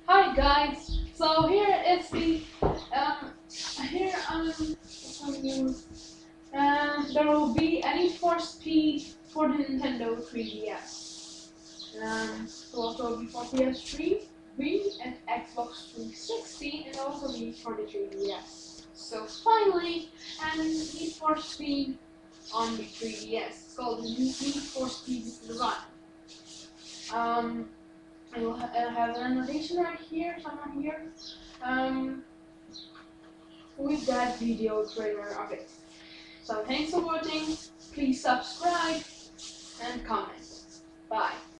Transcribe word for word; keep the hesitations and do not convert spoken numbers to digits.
Hi guys, so here is the um here I'm showing you um there will be a Need for Speed for the Nintendo three D S. Um so also be for P S three, Wii and Xbox three sixty and also be for the three D S. So finally and Need for Speed on the three D S. It's called Need for Speed The Run. Um I will ha I have an annotation right here, somewhere here, um, with that video trailer of it. So thanks for watching, please subscribe and comment. Bye.